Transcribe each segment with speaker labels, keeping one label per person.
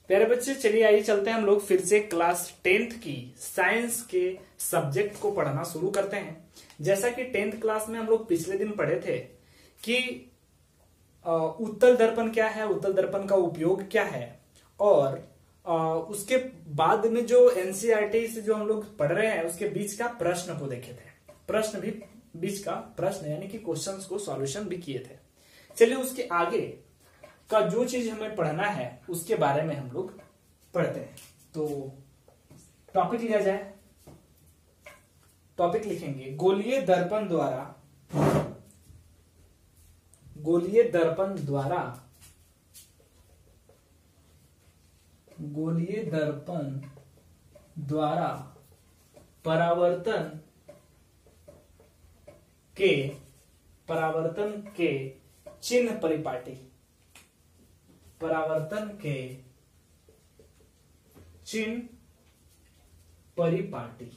Speaker 1: प्यारे बच्चे, चलिए आइए चलते हैं हम लोग फिर से क्लास 10th की साइंस के सब्जेक्ट को पढ़ना शुरू करते हैं। जैसा कि 10th क्लास में हम लोग पिछले दिन पढ़े थे कि उत्तल दर्पण क्या है, उत्तल दर्पण का उपयोग क्या है, और उसके बाद में जो एनसीईआरटी से जो हम लोग पढ़ रहे हैं उसके बीच का प्रश्न को देखे थे। प्रश्न भी बीच का प्रश्न यानी कि क्वेश्चंस को सॉल्यूशन भी किए थे। चलिए उसके आगे का जो चीज हमें पढ़ना है उसके बारे में हम लोग पढ़ते हैं। तो टॉपिक लिया जाए। टॉपिक लिखेंगे गोलीय दर्पण द्वारा परावर्तन के चिन्ह परिपाटी, परावर्तन के चिन्ह परिपाटी।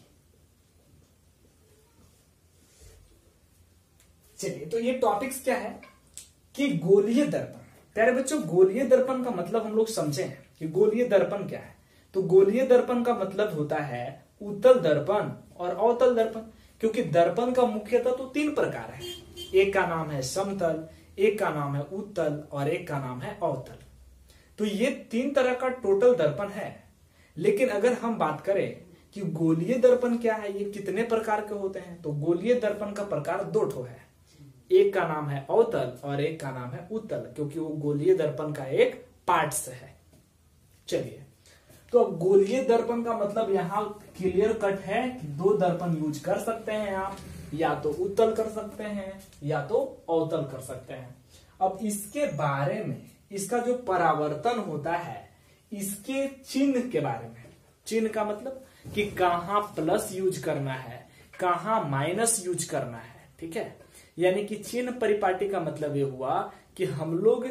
Speaker 1: चलिए, तो ये टॉपिक्स क्या है कि गोलीय दर्पण। प्यारे बच्चों, गोलीय दर्पण का मतलब हम लोग समझे हैं कि गोलीय दर्पण क्या है। तो गोलीय दर्पण का मतलब होता है उत्तल दर्पण और अवतल दर्पण, क्योंकि दर्पण का मुख्यतः तो 3 प्रकार है। एक का नाम है समतल, एक का नाम है उत्तल और एक का नाम है अवतल। तो ये 3 तरह का टोटल दर्पण है। लेकिन अगर हम बात करें कि गोलीय दर्पण क्या है, ये कितने प्रकार के होते हैं, तो गोलीय दर्पण का प्रकार 2 ठो है। एक का नाम है अवतल और एक का नाम है उत्तल, क्योंकि वो गोलीय दर्पण का एक पार्ट्स है। चलिए, तो अब गोलीय दर्पण का मतलब यहाँ क्लियर कट है कि 2 दर्पण यूज कर सकते हैं आप, या तो उत्तल कर सकते हैं या तो अवतल कर सकते हैं। अब इसके बारे में, इसका जो परावर्तन होता है, इसके चिन्ह के बारे में। चिन्ह का मतलब कि कहाँ प्लस यूज करना है, कहाँ माइनस यूज करना है। ठीक है, यानी कि चिन्ह परिपाटी का मतलब ये हुआ कि हम लोग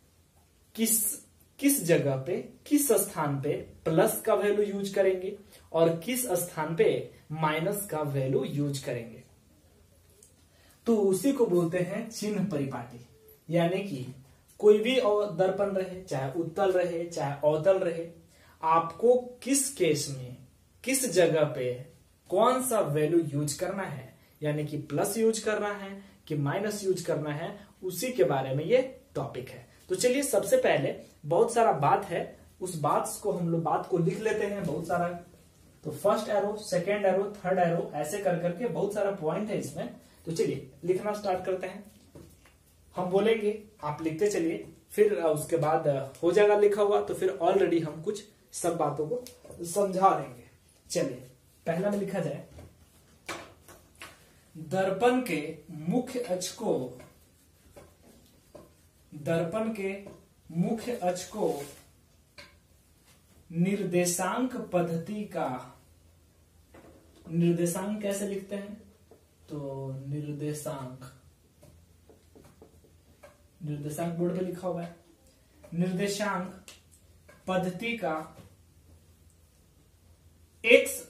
Speaker 1: किस जगह पे, किस स्थान पे प्लस का वैल्यू यूज करेंगे और किस स्थान पे माइनस का वैल्यू यूज करेंगे। तो उसी को बोलते हैं चिन्ह परिपाटी। यानी कि कोई भी दर्पण रहे, चाहे उत्तल रहे चाहे अवतल रहे, आपको किस केस में, किस जगह पे कौन सा वैल्यू यूज करना है, यानी कि प्लस यूज करना है कि माइनस यूज करना है, उसी के बारे में ये टॉपिक है। तो चलिए, सबसे पहले बहुत सारा बात है, उस बात को लिख लेते हैं, बहुत सारा। तो first arrow, second arrow, third arrow, ऐसे कर करके बहुत सारा पॉइंट है इसमें। तो चलिए लिखना स्टार्ट करते हैं। हम बोलेंगे, आप लिखते चलिए, फिर उसके बाद हो जाएगा लिखा हुआ, तो फिर ऑलरेडी हम कुछ सब बातों को समझा देंगे। चलिए, पहला में लिखा जाए, दर्पण के मुख्य अक्ष को निर्देशांक पद्धति का, निर्देशांक कैसे लिखते हैं, तो निर्देशांक बोर्ड पे लिखा हुआ है। निर्देशांक पद्धति का एक्स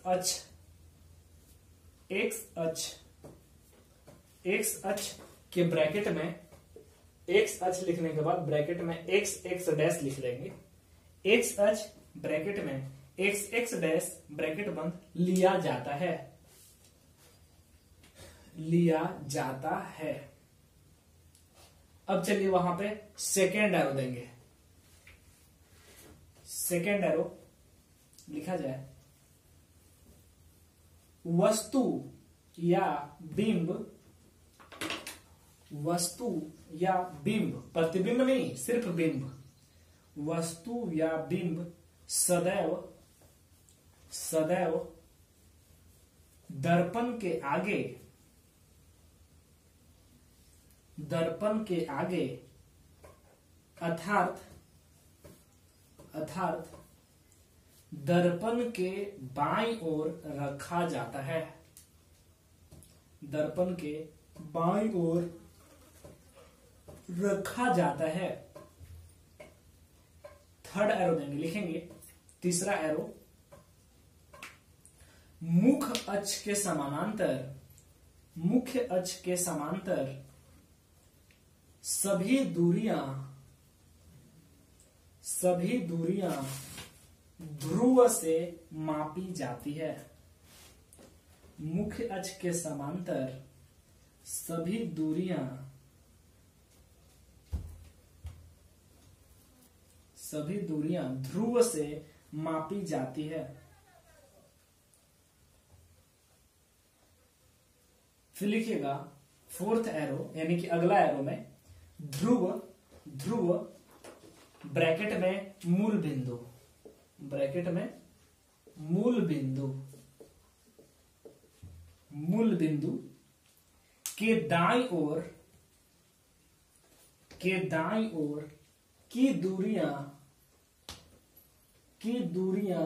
Speaker 1: अक्ष के ब्रैकेट में, एक्स अक्ष लिखने के बाद ब्रैकेट में एक्स डैश लिख लेंगे। एक्स अक्ष ब्रैकेट में एक्स डैश ब्रैकेट बंद लिया जाता है। अब चलिए वहां पे सेकेंड एरो देंगे। सेकेंड एरो लिखा जाए, वस्तु या बिंब, प्रतिबिंब नहीं, सिर्फ बिंब, वस्तु या बिंब सदैव दर्पण के आगे अर्थात दर्पण के बाईं ओर रखा जाता है। दर्पण के बाईं ओर रखा जाता है। थर्ड एरो देंगे, लिखेंगे तीसरा एरो, मुख्य अक्ष के समांतर सभी दूरियां ध्रुव से मापी जाती है। मुख्य अक्ष के समांतर सभी दूरियां ध्रुव से मापी जाती है। फिर लिखिएगा फोर्थ एरो यानी कि अगला एरो में ध्रुव ब्रैकेट में मूल बिंदु के दाईं ओर की दूरियां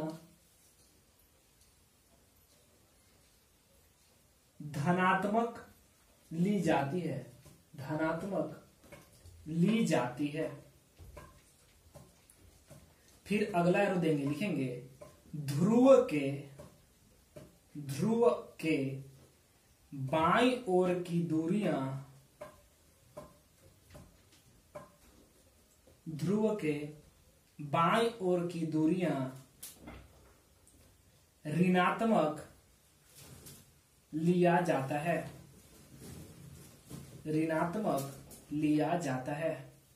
Speaker 1: धनात्मक ली जाती है। फिर अगला एरो देंगे, लिखेंगे ध्रुव के बाईं ओर की दूरियां ऋणात्मक लिया जाता है।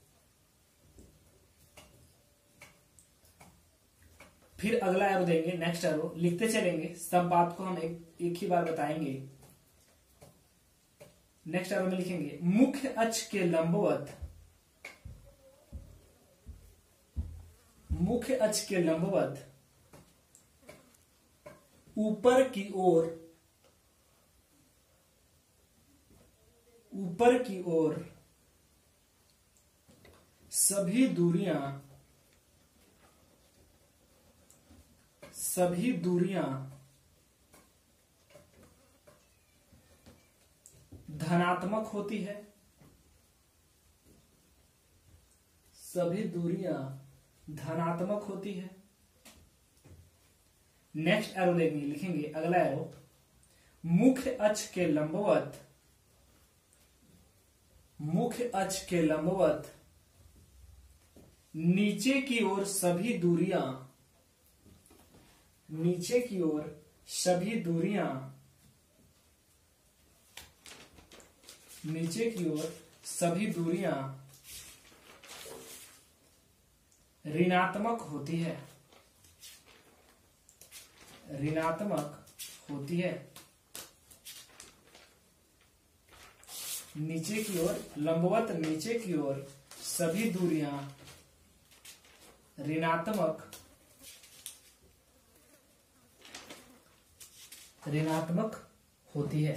Speaker 1: फिर अगला एरो देंगे, नेक्स्ट एरो लिखते चलेंगे, सब बात को हम एक ही बार बताएंगे। नेक्स्ट एरो में लिखेंगे मुख्य अक्ष के लंबवत ऊपर की ओर सभी दूरियां धनात्मक होती है। नेक्स्ट एरो लिखेंगे अगला एरो मुख्य अक्ष के लंबवत नीचे की ओर सभी दूरियां ऋणात्मक होती है। नीचे की ओर लंबवत नीचे की ओर सभी दूरियां ऋणात्मक होती है।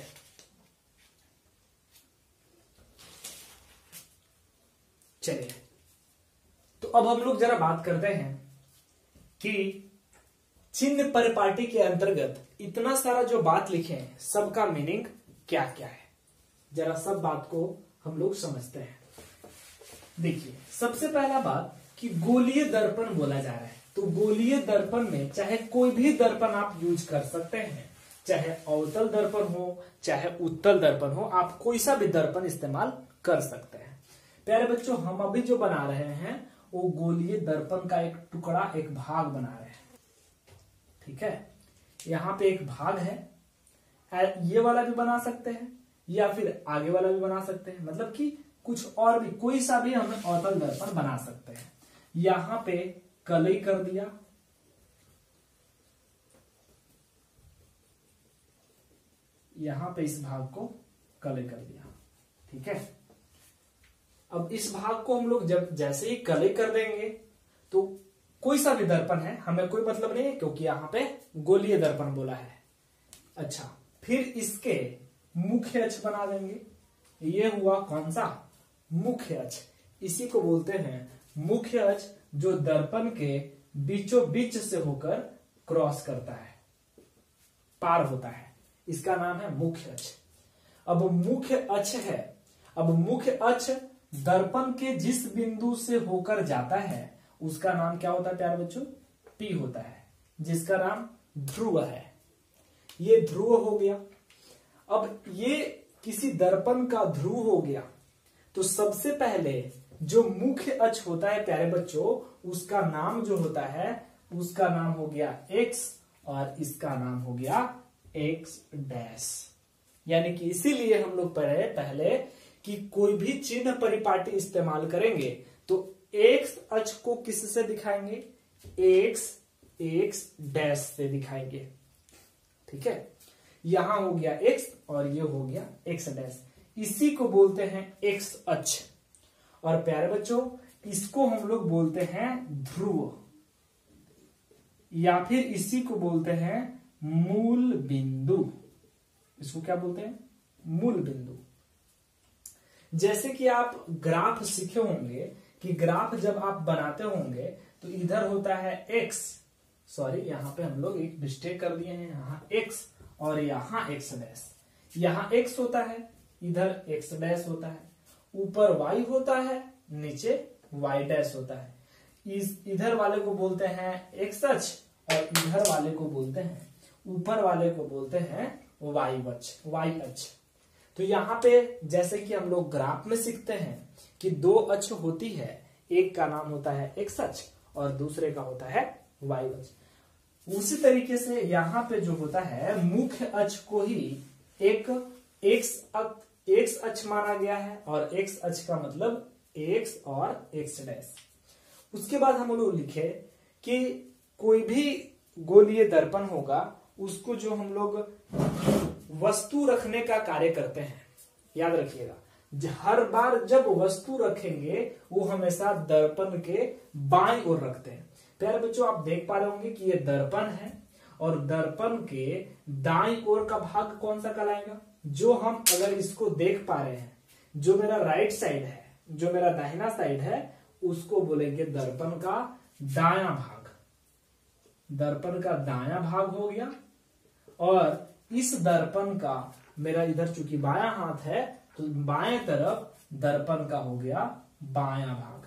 Speaker 1: चलिए, तो अब हम लोग जरा बात करते हैं कि चिन्ह परिपाटी के अंतर्गत इतना सारा जो बात लिखे हैं सबका मीनिंग क्या क्या है, जरा सब बात को हम लोग समझते हैं। देखिए, सबसे पहला बात कि गोलीय दर्पण बोला जा रहा है, तो गोलीय दर्पण में चाहे कोई भी दर्पण आप यूज कर सकते हैं, चाहे अवतल दर्पण हो चाहे उत्तल दर्पण हो, आप कोई सा भी दर्पण इस्तेमाल कर सकते हैं। प्यारे बच्चों, हम अभी जो बना रहे हैं वो गोलीय दर्पण का एक टुकड़ा, एक भाग बना रहे हैं। ठीक है, यहाँ पे एक भाग है, ये वाला भी बना सकते हैं या फिर आगे वाला भी बना सकते हैं, मतलब कि कुछ और भी कोई सा भी हम अवतल दर्पण बना सकते हैं। यहां पे कलई कर दिया, यहां पे इस भाग को कलई कर दिया। ठीक है, अब इस भाग को हम लोग जब जैसे ही कलई कर देंगे तो कोई सा भी दर्पण है, हमें कोई मतलब नहीं है क्योंकि यहां पे गोलीय दर्पण बोला है। अच्छा, फिर इसके मुख्य अक्ष बना देंगे। ये हुआ कौन सा? मुख्य अक्ष। इसी को बोलते हैं मुख्य अक्ष, जो दर्पण के बीचों बीच से होकर क्रॉस करता है, पार होता है, इसका नाम है मुख्य अक्ष। अब मुख्य अक्ष है, अब मुख्य अक्ष दर्पण के जिस बिंदु से होकर जाता है उसका नाम क्या होता है प्यारे बच्चों? P होता है, जिसका नाम ध्रुव है। ये ध्रुव हो गया। अब ये किसी दर्पण का ध्रुव हो गया, तो सबसे पहले जो मुख्य अक्ष होता है प्यारे बच्चों, उसका नाम जो होता है उसका नाम हो गया x और इसका नाम हो गया x डैश। यानी कि इसीलिए हम लोग पढ़े पहले कि कोई भी चिन्ह परिपाटी इस्तेमाल करेंगे तो x अक्ष को किससे दिखाएंगे, x डैश से दिखाएंगे। ठीक है, यहां हो गया x और ये हो गया x डैश, इसी को बोलते हैं x अक्ष। और प्यारे बच्चों इसको हम लोग बोलते हैं ध्रुव, या फिर इसी को बोलते हैं मूल बिंदु। इसको क्या बोलते हैं, मूल बिंदु। जैसे कि आप ग्राफ सीखे होंगे कि ग्राफ जब आप बनाते होंगे तो इधर होता है x, सॉरी यहां पे हम लोग एक मिस्टेक कर दिए हैं, यहाँ x और यहाँ x डैश। यहाँ x होता है, इधर x डैश होता है, ऊपर y होता है, नीचे y डैश होता है। इधर वाले को बोलते हैं x अक्ष और इधर वाले को बोलते हैं, ऊपर वाले को बोलते हैं y अक्ष। तो यहाँ पे जैसे कि हम लोग ग्राफ में सीखते हैं कि दो अक्ष होती है, एक का नाम होता है x अक्ष और दूसरे का होता है y अक्ष। उसी तरीके से यहाँ पे जो होता है मुख्य अक्ष को ही एक x अक्ष माना गया है और x अक्ष का मतलब x और x डैश। उसके बाद हम लोग लिखे कि कोई भी गोलीय दर्पण होगा उसको जो हम लोग वस्तु रखने का कार्य करते हैं, याद रखिएगा हर बार जब वस्तु रखेंगे वो हमेशा दर्पण के बाईं ओर रखते हैं। प्यारे बच्चों आप देख पा रहे होंगे कि ये दर्पण है और दर्पण के दाईं ओर का भाग कौन सा कहलाएगा, जो हम अगर इसको देख पा रहे हैं, जो मेरा राइट साइड है, जो मेरा दाहिना साइड है, उसको बोलेंगे दर्पण का दायां भाग। दर्पण का दायां भाग हो गया। और इस दर्पण का मेरा इधर चूंकि बायां हाथ है तो बाएं तरफ दर्पण का हो गया बायां भाग।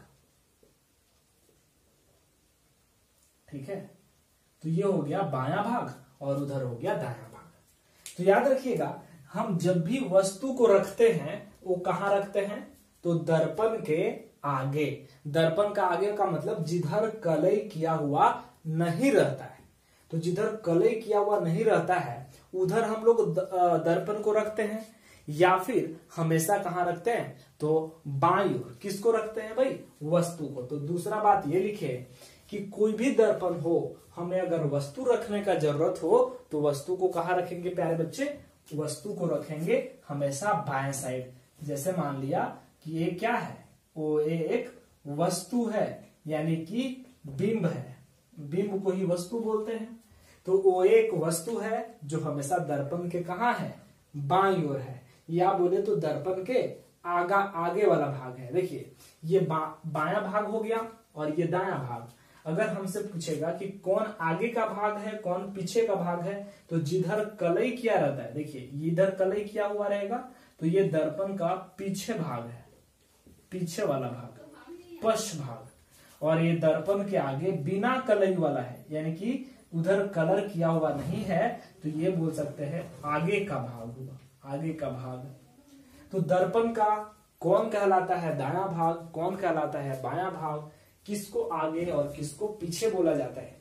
Speaker 1: ठीक है, तो ये हो गया बायां भाग और उधर हो गया दायां भाग। तो याद रखिएगा हम जब भी वस्तु को रखते हैं वो कहां रखते हैं, तो दर्पण के आगे। दर्पण का आगे का मतलब जिधर कलई किया हुआ नहीं रहता है। तो जिधर कलई किया हुआ नहीं रहता है उधर हम लोग दर्पण को रखते हैं, या फिर हमेशा कहां रखते हैं, तो बाईं ओर। किसको रखते हैं भाई, वस्तु को। तो दूसरा बात ये लिखे कि कोई भी दर्पण हो, हमें अगर वस्तु रखने का जरूरत हो तो वस्तु को कहां रखेंगे प्यारे बच्चे, वस्तु को रखेंगे हमेशा बाएं साइड। जैसे मान लिया कि ये क्या है, वो एक वस्तु है यानी कि बिंब है, बिंब को ही वस्तु बोलते हैं। तो वो एक वस्तु है जो हमेशा दर्पण के कहां है, बाईं ओर है, या बोले तो दर्पण के आगे वाला भाग है। देखिए ये बायां भाग हो गया और ये दायां भाग। अगर हमसे पूछेगा कि कौन आगे का भाग है कौन पीछे का भाग है, तो जिधर कलई किया रहता है, देखिए इधर कलई किया हुआ रहेगा तो ये दर्पण का पीछे भाग है, पीछे वाला भाग, पश्च भाग। और ये दर्पण के आगे बिना कलई वाला है, यानी कि उधर कलर किया हुआ नहीं है, तो ये बोल सकते हैं आगे का भाग हुआ, आगे का भाग। तो दर्पण का कौन कहलाता है दायां भाग, कौन कहलाता है बायां भाग, किसको आगे और किसको पीछे बोला जाता है।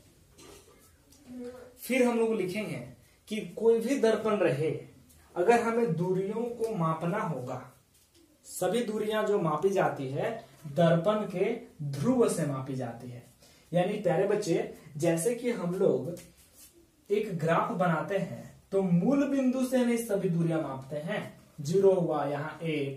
Speaker 1: फिर हम लोग लिखेंगे कि कोई भी दर्पण रहे, अगर हमें दूरियों को मापना होगा, सभी दूरियां जो मापी जाती है दर्पण के ध्रुव से मापी जाती है। यानी प्यारे बच्चे जैसे कि हम लोग एक ग्राफ बनाते हैं तो मूल बिंदु से नहीं सभी दूरियां मापते हैं। 0 हुआ, यहाँ 1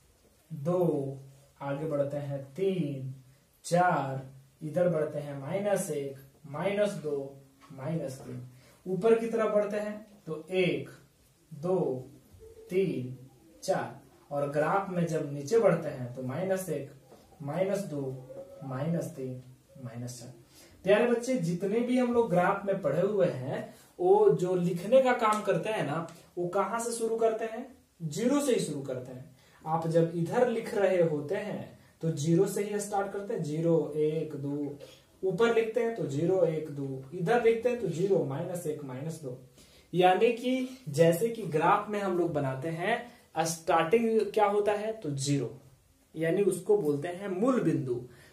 Speaker 1: 2, आगे बढ़ते हैं 3 4, इधर बढ़ते हैं -1 -2 -3, ऊपर की तरफ बढ़ते हैं तो 1 2 3 4, और ग्राफ में जब नीचे बढ़ते हैं तो -1 -2 -3 -4। प्यारे बच्चे जितने भी हम लोग ग्राफ में पढ़े हुए हैं वो जो लिखने का काम करते हैं ना, वो कहां से शुरू करते हैं, 0 से ही शुरू करते हैं। आप जब इधर लिख रहे होते हैं तो 0 से ही स्टार्ट करते हैं, 0 1 2, ऊपर लिखते हैं तो 0 1 2, इधर लिखते हैं तो 0 -1 -2। यानी कि जैसे कि ग्राफ में हम लोग बनाते हैं स्टार्टिंग क्या होता है तो 0, यानी उसको बोलते हैं मूल बिंदु।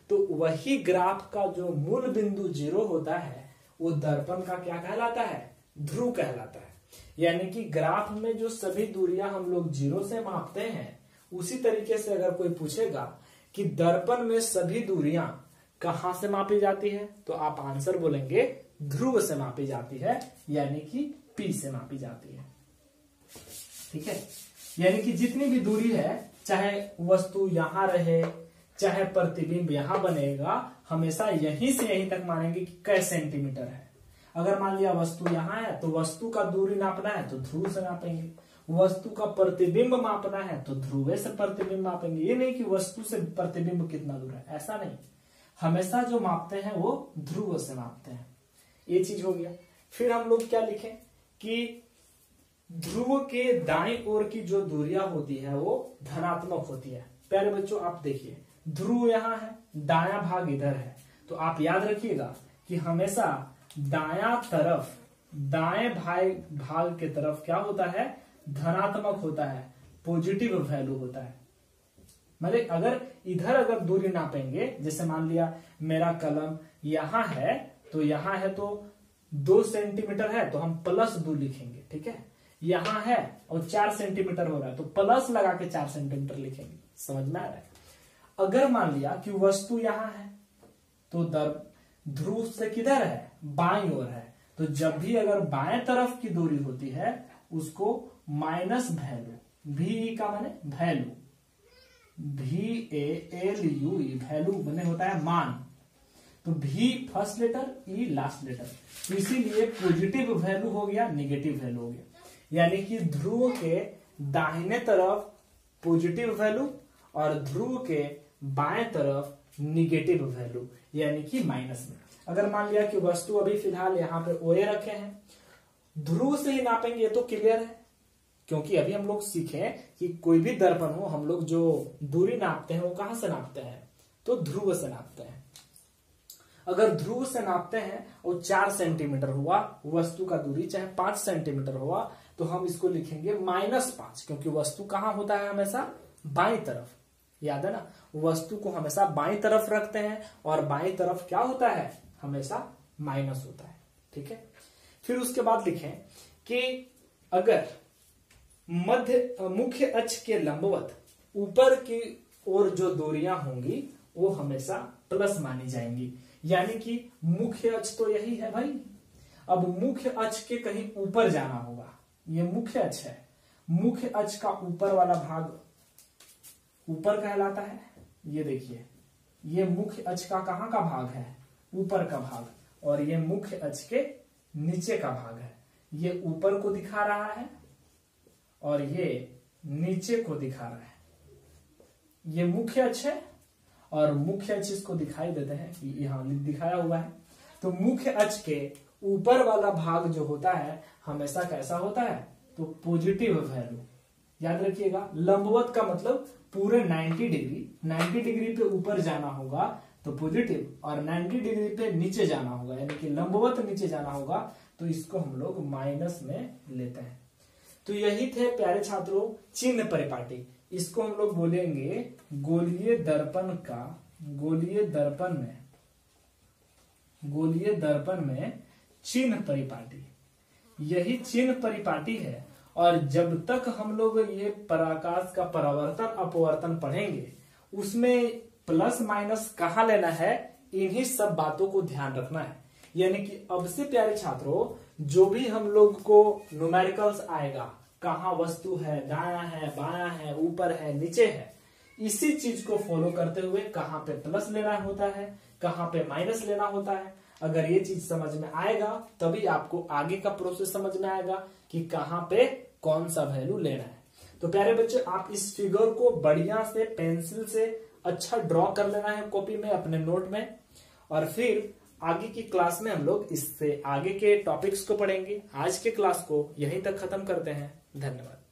Speaker 1: तो वही ग्राफ का जो मूल बिंदु 0 होता है वो दर्पण का क्या कहलाता है? ध्रुव कहलाता है। यानी कि ग्राफ में जो सभी दूरियां हम लोग 0 से मापते हैं, उसी तरीके से अगर कोई पूछेगा कि दर्पण में सभी दूरियां कहां से मापी जाती है, तो आप आंसर बोलेंगे ध्रुव से मापी जाती है, यानी कि P से मापी जाती है। ठीक है, यानी कि जितनी भी दूरी है, चाहे वस्तु यहां रहे, चाहे प्रतिबिंब यहां बनेगा, हमेशा यहीं से यहीं तक मानेंगे कि कै सेंटीमीटर है। अगर मान लिया वस्तु यहां है तो वस्तु का दूरी नापना है तो ध्रुव से नापेंगे, वस्तु का प्रतिबिंब मापना है तो ध्रुव से प्रतिबिंब मापेंगे। ये नहीं कि वस्तु से प्रतिबिंब कितना दूर है, ऐसा नहीं, हमेशा जो मापते हैं वो ध्रुव से मापते हैं। ये चीज हो गया। फिर हम लोग क्या लिखें कि ध्रुव के दाईं ओर की जो दूरियां होती है वो धनात्मक होती है। प्यारे बच्चों आप देखिए, ध्रुव यहां है, दायां भाग इधर है, तो आप याद रखिएगा कि हमेशा दायां तरफ, दाएं भाग के तरफ क्या होता है? धनात्मक होता है, पॉजिटिव वैल्यू होता है। मतलब अगर इधर अगर दूरी नापेंगे, जैसे मान लिया मेरा कलम यहां है, तो यहां है तो 2 सेंटीमीटर है तो हम +2 लिखेंगे। ठीक है, यहां है और 4 सेंटीमीटर हो रहा है तो प्लस लगा के 4 सेंटीमीटर लिखेंगे। समझ में आ रहा है? अगर मान लिया कि वस्तु यहां है तो ध्रुव से किधर है? बाईं ओर है, तो जब भी अगर बाएं तरफ की दूरी होती है उसको माइनस वैल्यू, VE का माने वैल्यू, VALU वैल्यू बने होता है मान, तो V first letter, E last letter, तो इसीलिए पॉजिटिव वैल्यू हो गया, निगेटिव वैल्यू हो गया। यानी कि ध्रुव के दाहिने तरफ पॉजिटिव वैल्यू और ध्रुव के बाएं तरफ निगेटिव वैल्यू, यानी कि माइनस में। अगर मान लिया कि वस्तु अभी फिलहाल यहाँ पे OA रखे हैं, ध्रुव से ही नापेंगे तो क्लियर है, क्योंकि अभी हम लोग सीखे कि कोई भी दर्पण हो, हम लोग जो दूरी नापते हैं वो कहां से नापते हैं? तो ध्रुव से नापते हैं। अगर ध्रुव से नापते हैं और 4 सेंटीमीटर हुआ वस्तु का दूरी, चाहे 5 सेंटीमीटर हुआ, तो हम इसको लिखेंगे -5, क्योंकि वस्तु कहां होता है? हमेशा बाईं तरफ। याद है ना, वस्तु को हमेशा बाईं तरफ रखते हैं और बाईं तरफ क्या होता है? हमेशा माइनस होता है। ठीक है, फिर उसके बाद लिखें कि अगर मुख्य अक्ष के लंबवत ऊपर की ओर जो दूरियां होंगी वो हमेशा प्लस मानी जाएंगी। यानी कि मुख्य अक्ष तो यही है भाई, अब मुख्य अक्ष के कहीं ऊपर जाना होगा। ये मुख्य अक्ष है, मुख्य अक्ष का ऊपर वाला भाग ऊपर कहलाता है। ये देखिए, ये मुख्य अक्ष का कहां का भाग है? ऊपर का भाग, और ये मुख्य अक्ष के नीचे का भाग है। ये ऊपर को दिखा रहा है और ये नीचे को दिखा रहा है। ये मुख्य अक्ष है और मुख्य अक्ष इसको दिखाई देते हैं, यहाँ दिखाया हुआ है। तो मुख्य अक्ष के ऊपर वाला भाग जो होता है हमेशा कैसा होता है? तो पॉजिटिव वैल्यू। याद रखिएगा, लंबवत का मतलब पूरे 90 डिग्री, 90 डिग्री पे ऊपर जाना होगा तो पॉजिटिव, और 90 डिग्री पे नीचे जाना होगा, यानी कि लंबवत नीचे जाना होगा, तो इसको हम लोग माइनस में लेते हैं। तो यही थे प्यारे छात्रों चिन्ह परिपाटी। इसको हम लोग बोलेंगे गोलीय दर्पण का, गोलीय दर्पण में चिन्ह परिपाटी, यही चिन्ह परिपाटी है। और जब तक हम लोग ये पराकाश का परावर्तन अपवर्तन पढ़ेंगे, उसमें प्लस माइनस कहाँ लेना है, इन्हीं सब बातों को ध्यान रखना है। यानी कि अब से प्यारे छात्रों जो भी हम लोग को न्यूमेरिकल्स आएगा, कहाँ वस्तु है, दायां है, बायां है, ऊपर है, नीचे है, इसी चीज को फॉलो करते हुए कहाँ पे प्लस लेना होता है, कहाँ पे माइनस लेना होता है। अगर ये चीज समझ में आएगा तभी आपको आगे का प्रोसेस समझ में आएगा कि कहाँ पे कौन सा वैल्यू लेना है। तो प्यारे बच्चे आप इस फिगर को बढ़िया से पेंसिल से अच्छा ड्रॉ कर लेना है कॉपी में, अपने नोट में, और फिर आगे की क्लास में हम लोग इससे आगे के टॉपिक्स को पढ़ेंगे। आज के क्लास को यहीं तक खत्म करते हैं। धन्यवाद।